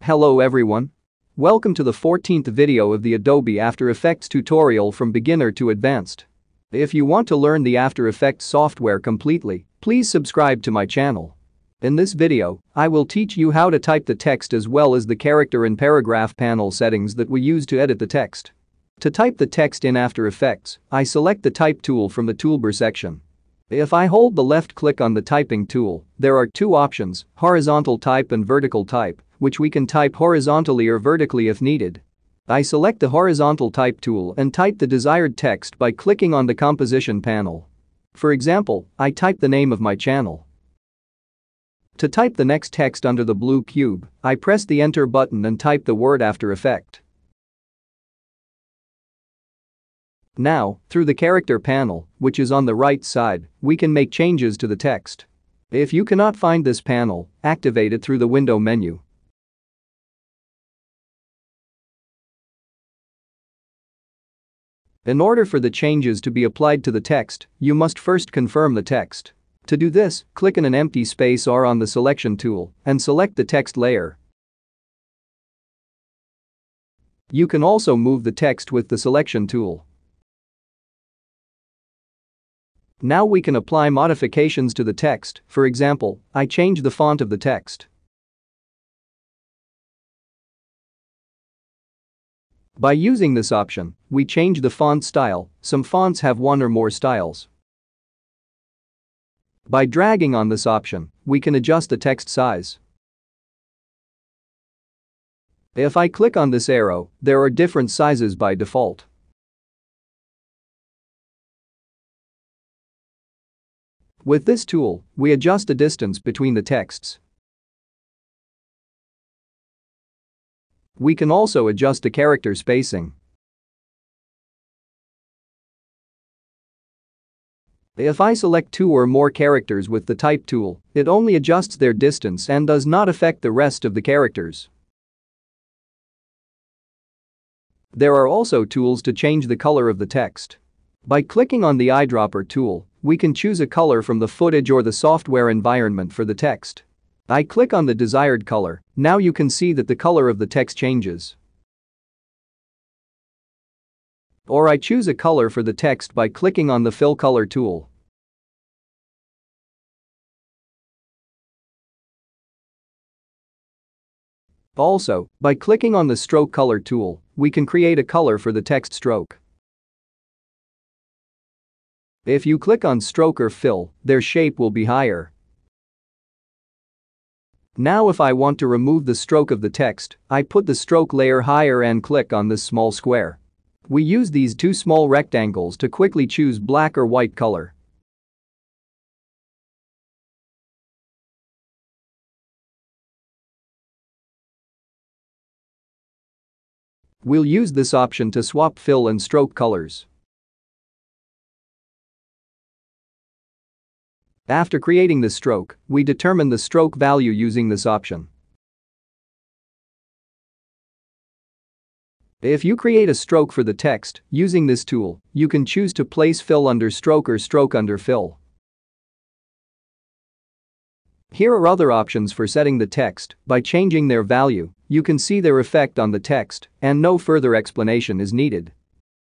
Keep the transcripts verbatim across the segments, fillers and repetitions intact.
Hello everyone. Welcome to the fourteenth video of the Adobe After Effects tutorial from beginner to advanced. If you want to learn the After Effects software completely, please subscribe to my channel. In this video, I will teach you how to type the text as well as the character and paragraph panel settings that we use to edit the text. To type the text in After Effects, I select the Type tool from the toolbar section. If I hold the left click on the typing tool, there are two options, horizontal type and vertical type, which we can type horizontally or vertically if needed. I select the horizontal type tool and type the desired text by clicking on the composition panel. For example, I type the name of my channel. To type the next text under the blue cube, I press the Enter button and type the word After Effect. Now, through the character panel, which is on the right side, we can make changes to the text. If you cannot find this panel, activate it through the window menu. In order for the changes to be applied to the text, you must first confirm the text. To do this, click in an empty space or on the selection tool and select the text layer. You can also move the text with the selection tool. Now we can apply modifications to the text. For example, I change the font of the text. By using this option, we change the font style. Some fonts have one or more styles. By dragging on this option, we can adjust the text size. If I click on this arrow, there are different sizes by default. With this tool, we adjust the distance between the texts. We can also adjust the character spacing. If I select two or more characters with the Type tool, it only adjusts their distance and does not affect the rest of the characters. There are also tools to change the color of the text. By clicking on the eyedropper tool, we can choose a color from the footage or the software environment for the text. I click on the desired color. Now you can see that the color of the text changes. Or I choose a color for the text by clicking on the Fill Color tool. Also, by clicking on the Stroke Color tool, we can create a color for the text stroke. If you click on Stroke or Fill, their shape will be higher. Now if I want to remove the stroke of the text, I put the stroke layer higher and click on this small square. We use these two small rectangles to quickly choose black or white color. We'll use this option to swap fill and stroke colors. After creating the stroke, we determine the stroke value using this option. If you create a stroke for the text, using this tool, you can choose to place fill under stroke or stroke under fill. Here are other options for setting the text. By changing their value, you can see their effect on the text, and no further explanation is needed.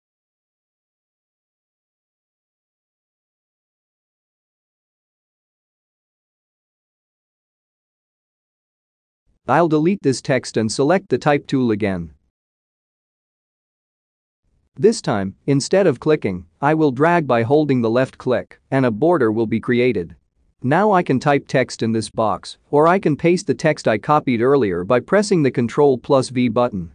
I'll delete this text and select the Type tool again. This time, instead of clicking, I will drag by holding the left click, and a border will be created. Now I can type text in this box, or I can paste the text I copied earlier by pressing the Control plus V button.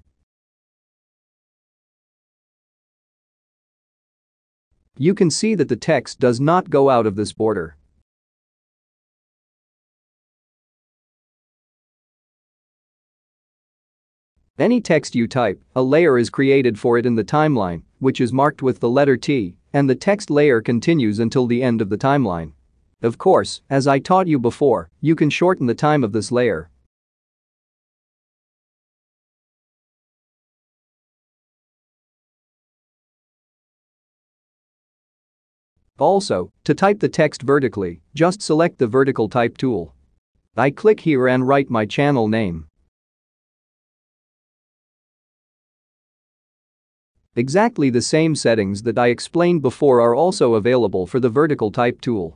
You can see that the text does not go out of this border. Any text you type, a layer is created for it in the timeline, which is marked with the letter T, and the text layer continues until the end of the timeline. Of course, as I taught you before, you can shorten the time of this layer. Also, to type the text vertically, just select the vertical type tool. I click here and write my channel name. Exactly the same settings that I explained before are also available for the vertical type tool.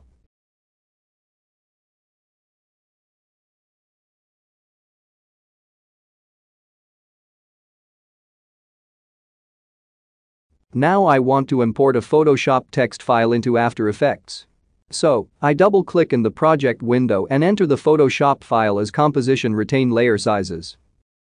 Now I want to import a Photoshop text file into After Effects. So, I double-click in the project window and enter the Photoshop file as composition retain layer sizes.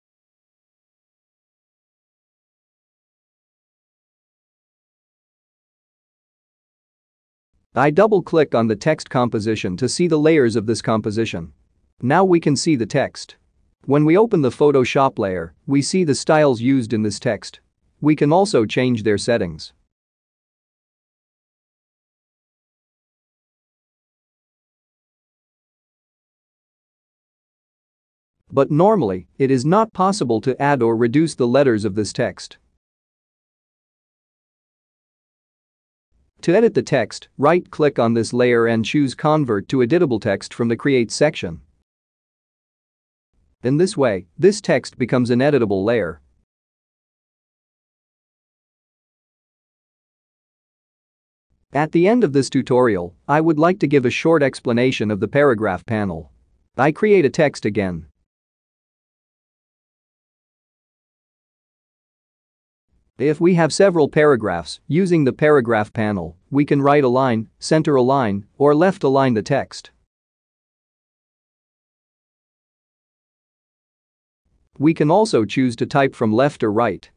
I double-click on the text composition to see the layers of this composition. Now we can see the text. When we open the Photoshop layer, we see the styles used in this text. We can also change their settings. But normally, it is not possible to add or reduce the letters of this text. To edit the text, right-click on this layer and choose Convert to Editable Text from the Create section. In this way, this text becomes an editable layer. At the end of this tutorial, I would like to give a short explanation of the paragraph panel. I create a text again. If we have several paragraphs, using the paragraph panel, we can right align, center align, or left align the text. We can also choose to type from left or right.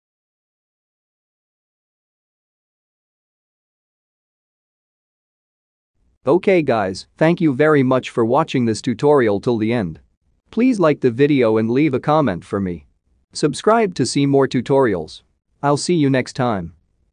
Okay guys, thank you very much for watching this tutorial till the end. Please like the video and leave a comment for me. Subscribe to see more tutorials. I'll see you next time.